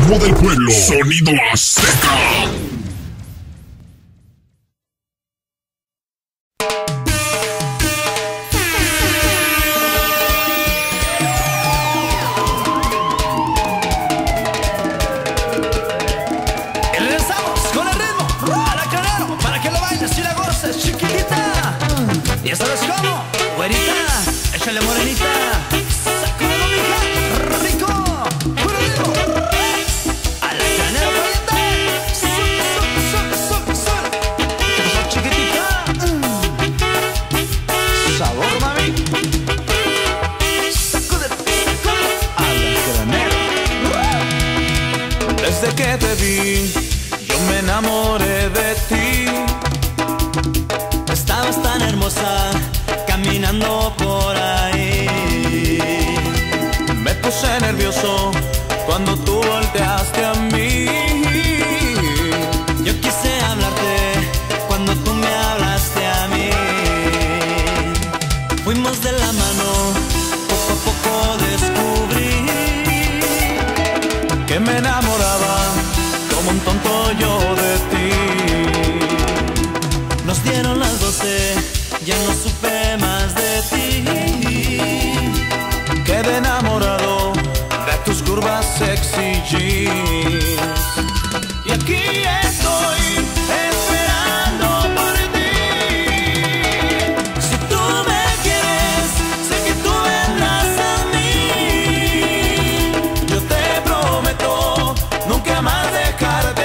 ritmo del pueblo. Sonido Azteca. Ya sabes cómo, güerita, échale morenita, sacúdelo mija, rico, puro ritmo, a la canela caliente, ¿qué pasó chiquitita? Sabor mami, sacúdelo, a la canela. Desde que te vi, yo me enamoré de ti. Estabas tan hermosa, caminando por ahí. Me puse nervioso cuando tú volteaste a mí. Yo quise hablarte cuando tú me hablaste a mí. Fuimos de la mano, poco a poco descubrí que me enamoraba como un tonto yo de ti. Nos dieron las 12, ya no supe más de ti. Quedé enamorado de tus curvas sexy jeans. Y aquí estoy esperando por ti. Si tú me quieres, sé que tú vendrás a mí. Yo te prometo nunca más dejarte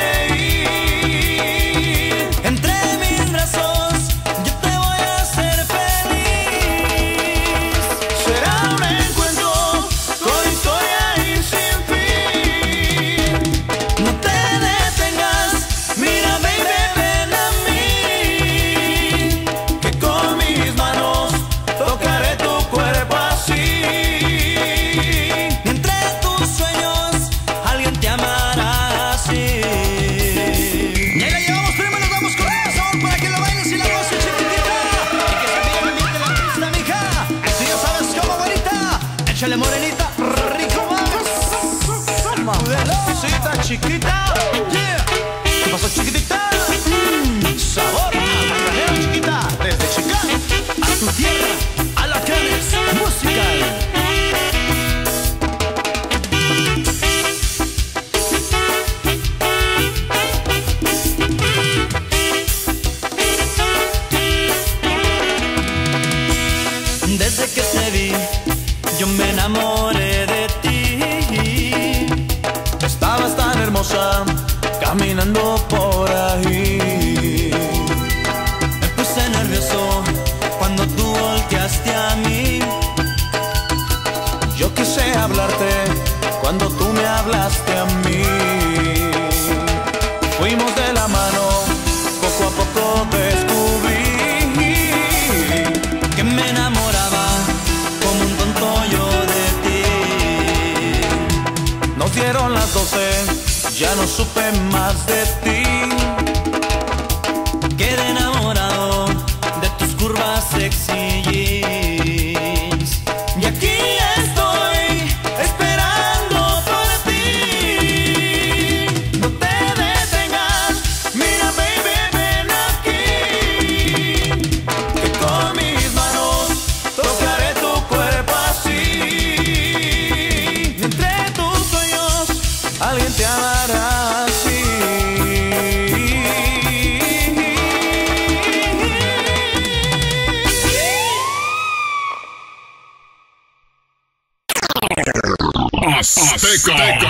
ir. Entre mis brazos yo te voy a hacer feliz. Será un encuentro con historia y sin fin. No te detengas, mira baby, ven a mí, que con mis manos tocaré tu cuerpo así. Y entre tus sueños alguien te amará así. Y ahí la llevamos, primo, nos vamos con ella, sabor, para que lo bailes y la goces chiquitita. Y que se mire el ambiente la pista, mija. Esto ya sabes cómo, bonita. Échale morenita, rico más. Mamacita chiquita. Yeah. ¿Qué pasó chiquitita? Sabor a la granera chiquita. Desde Chicago a tu tierra, a la Canes musical. Desde que te vi, yo me enamoré de ti. Estabas tan hermosa, caminando por ahí. Me puse nervioso cuando tú volteaste a mí. Yo quise hablarte cuando tú me hablaste a mí. Fuimos de la mano, poco a poco descubrí que me enamoraba como un tonto yo de ti. Nos dieron las 12, ya no supe más de ti. Quedé enamorado de tus curvas sexy jeans. Y aquí estoy esperando por ti. No te detengas, mira baby, ven aquí, que con mis manos tocaré tu cuerpo así. Y entre tus sueños alguien te amará así. Azteca.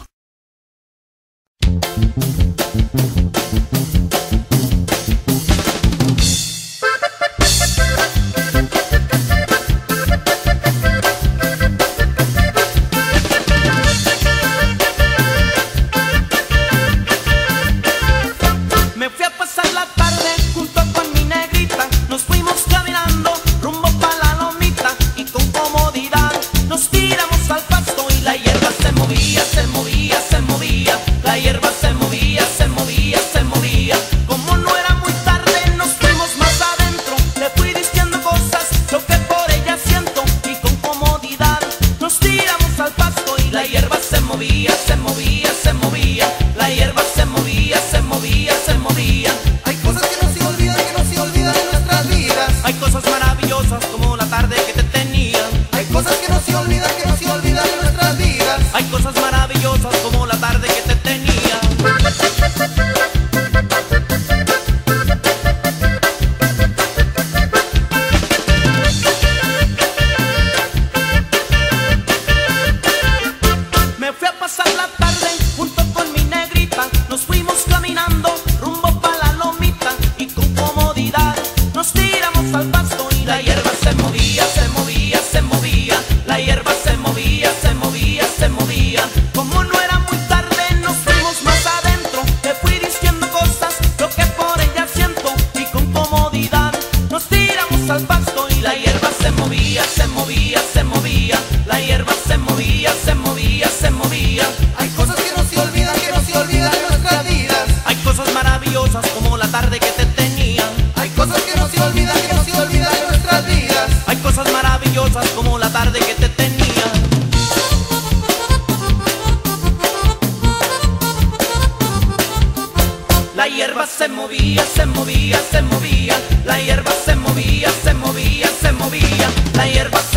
Me fui a pasar la tarde junto con mi negrita. Nos fuimos caminando rumbo pa' la lomita. Y con comodidad nos tiramos al pasto y la hierba se movía, se movía. se movía, se movía, se movía. La hierba se movía, se movía, se movía. Hay cosas que no se olvidan, que no se olvidan de nuestras vidas. Hay cosas maravillosas como la tarde que te tenía. Hay cosas que no se olvidan, que no se olvidan de nuestras vidas. Hay cosas maravillosas como la tarde que te tenía. Me fui a pasar la tarde junto con mi negrita. Nos fuimos caminando rumbo pa' la lomita y con comodidad nos tiramos al pasto y la hierba se movía, se movía, se movía. La hierba se movía, se movía, se movía. Como no era muy tarde nos fuimos más adentro. Te fui diciendo cosas, lo que por ella siento y con comodidad nos tiramos al pasto y la hierba se movía, se movía, se movía. La hierba se movía, se movía, se movía. Hay cosas que no se olvidan, que no se olvidan de nuestras vidas. Hay cosas maravillosas como la tarde que te tenía. Hay cosas que no se olvidan, que no se olvidan de nuestras vidas. Hay cosas maravillosas como la tarde que te tenía. La hierba se movía, se movía, se movía. La hierba se movía, se movía, se movía. La hierba